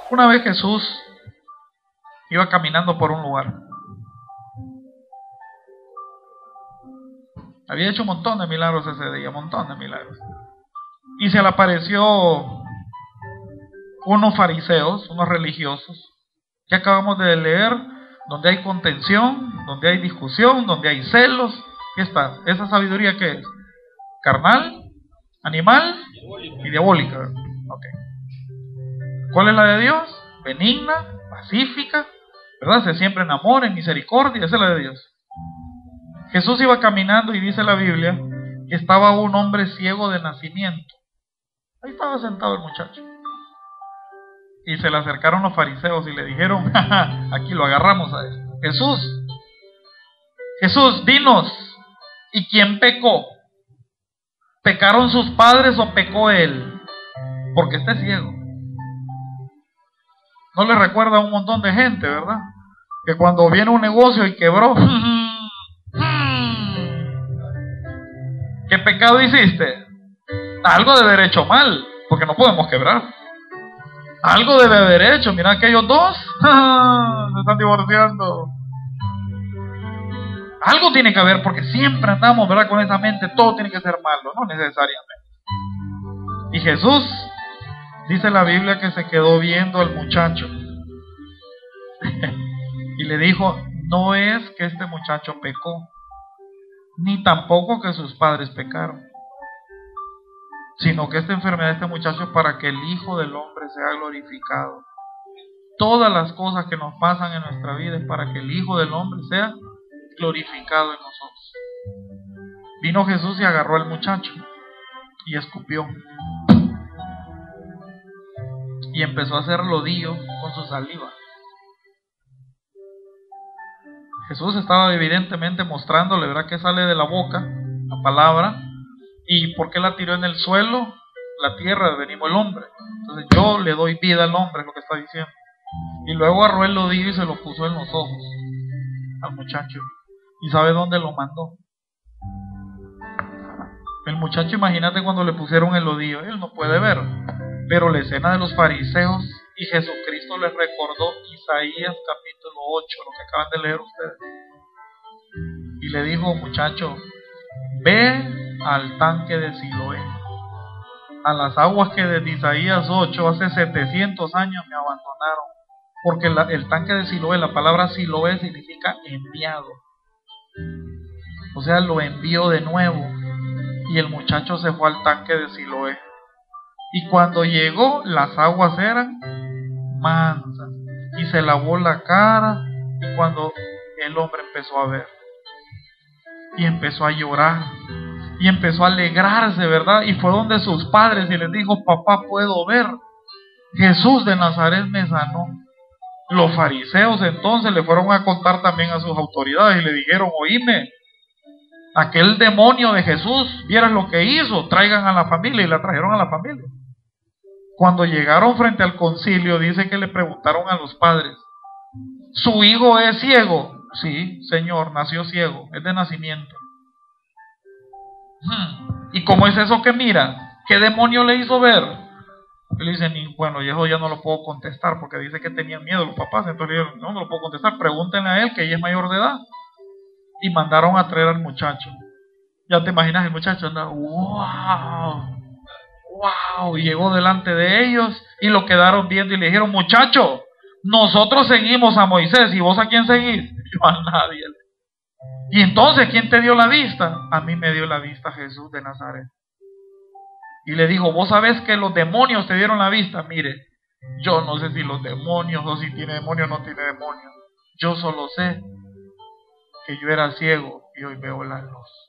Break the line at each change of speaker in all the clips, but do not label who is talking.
Una vez Jesús iba caminando por un lugar. Había hecho un montón de milagros ese día, un montón de milagros. Y se le apareció unos fariseos, unos religiosos, que acabamos de leer, donde hay contención, donde hay discusión, donde hay celos. ¿Qué está? ¿Esa sabiduría qué es? ¿Carnal? ¿Animal? Y diabólica. Okay. ¿Cuál es la de Dios? Benigna, pacífica, ¿verdad? Se siembra en amor, en misericordia. Esa es la de Dios. Jesús iba caminando y dice la Biblia que estaba un hombre ciego de nacimiento. Ahí estaba sentado el muchacho. Y se le acercaron los fariseos y le dijeron: aquí lo agarramos a esto. Jesús, dinos, ¿y quién pecó? ¿Pecaron sus padres o pecó él? Porque está ciego. ¿No le recuerda a un montón de gente, verdad? Que cuando viene un negocio y quebró, ¿qué pecado hiciste? Algo debe haber hecho mal, porque no podemos quebrar. Algo debe haber hecho. Mira, aquellos dos se están divorciando. Algo tiene que haber, porque siempre andamos, ¿verdad?, con esa mente, todo tiene que ser malo. No necesariamente. Y Jesús, dice la Biblia, que se quedó viendo al muchacho y le dijo: no es que este muchacho pecó, ni tampoco que sus padres pecaron, sino que esta enfermedad de este muchacho es para que el Hijo del Hombre sea glorificado. Todas las cosas que nos pasan en nuestra vida es para que el Hijo del Hombre sea glorificado en nosotros. Vino Jesús y agarró al muchacho y escupió y empezó a hacer lodillo con su saliva. Jesús estaba evidentemente mostrándole, ¿verdad?, que sale de la boca, la palabra. ¿Y por qué la tiró en el suelo? La tierra, venimos el hombre. Entonces yo le doy vida al hombre, es lo que está diciendo. Y luego agarró el lodillo y se lo puso en los ojos al muchacho. ¿Y sabe dónde lo mandó? El muchacho, imagínate cuando le pusieron el lodillo, él no puede ver, pero la escena de los fariseos, y Jesucristo les recordó Isaías capítulo 8, lo que acaban de leer ustedes. Y le dijo: muchacho, ve al tanque de Siloé, a las aguas que desde Isaías 8, hace 700 años me abandonaron. Porque el tanque de Siloé, la palabra Siloé significa enviado. O sea, lo envió de nuevo. Y el muchacho se fue al tanque de Siloé. Y cuando llegó, las aguas eran mansas. Y se lavó la cara. Y cuando el hombre empezó a ver, y empezó a llorar, y empezó a alegrarse, ¿verdad? Y fue donde sus padres y les dijo: papá, puedo ver. Jesús de Nazaret me sanó. Los fariseos entonces le fueron a contar también a sus autoridades y le dijeron: oíme, aquel demonio de Jesús, vieras lo que hizo, traigan a la familia. Y la trajeron a la familia. Cuando llegaron frente al concilio, dice que le preguntaron a los padres: ¿su hijo es ciego? Sí, señor, nació ciego, es de nacimiento. ¿Y cómo es eso que mira? ¿Qué demonio le hizo ver? Él dice: bueno, y eso ya no lo puedo contestar, porque dice que tenían miedo los papás. Entonces le dijeron: no lo puedo contestar, pregúntenle a él, que ella es mayor de edad. Y mandaron a traer al muchacho. Ya te imaginas, el muchacho anda, wow, y llegó delante de ellos y lo quedaron viendo y le dijeron: muchacho, nosotros seguimos a Moisés, ¿y vos a quién seguís? Yo a nadie. ¿Y entonces quién te dio la vista? A mí me dio la vista Jesús de Nazaret. Y le dijo: vos sabés que los demonios te dieron la vista. Mire, yo no sé si los demonios, o si tiene demonio o no tiene demonio. Yo solo sé que yo era ciego y hoy veo la luz.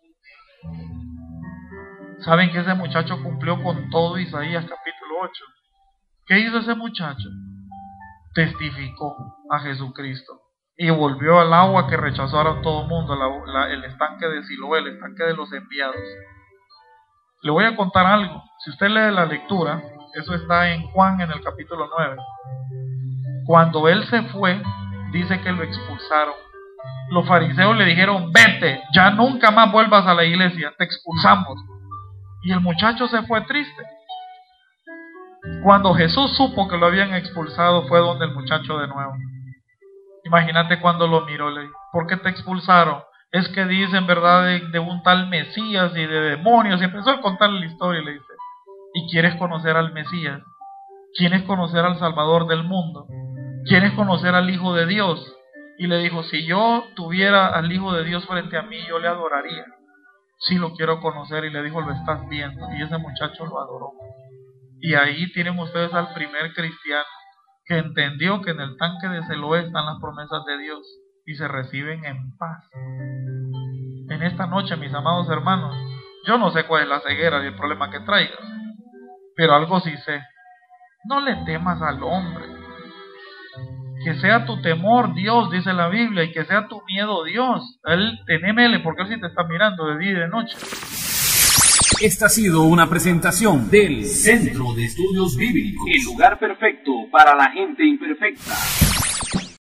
¿Saben que ese muchacho cumplió con todo Isaías capítulo 8? ¿Qué hizo ese muchacho? Testificó a Jesucristo y volvió al agua que rechazaron todo el mundo, el estanque de Siloé, el estanque de los enviados. Le voy a contar algo. Si usted lee la lectura, eso está en Juan en el capítulo 9. Cuando él se fue, dice que lo expulsaron. Los fariseos le dijeron: vete, ya nunca más vuelvas a la iglesia, te expulsamos. Y el muchacho se fue triste. Cuando Jesús supo que lo habían expulsado, fue donde el muchacho de nuevo. Imagínate cuando lo miró, le dijo: ¿por qué te expulsaron? Es que dicen, ¿verdad?, de un tal Mesías y de demonios. Y empezó a contarle la historia y le dice: ¿y quieres conocer al Mesías? ¿Quieres conocer al Salvador del mundo? ¿Quieres conocer al Hijo de Dios? Y le dijo: si yo tuviera al Hijo de Dios frente a mí, yo le adoraría. Sí, lo quiero conocer. Y le dijo: lo estás viendo. Y ese muchacho lo adoró. Y ahí tienen ustedes al primer cristiano que entendió que en el tanque de Siloé están las promesas de Dios y se reciben en paz. En esta noche, mis amados hermanos, yo no sé cuál es la ceguera y el problema que traigas, pero algo sí sé: no le temas al hombre. Que sea tu temor Dios, dice la Biblia, y que sea tu miedo Dios. Él, tenémele, porque Él sí te está mirando de día y de noche.
Esta ha sido una presentación del Centro de Estudios Bíblicos, el lugar perfecto para la gente imperfecta.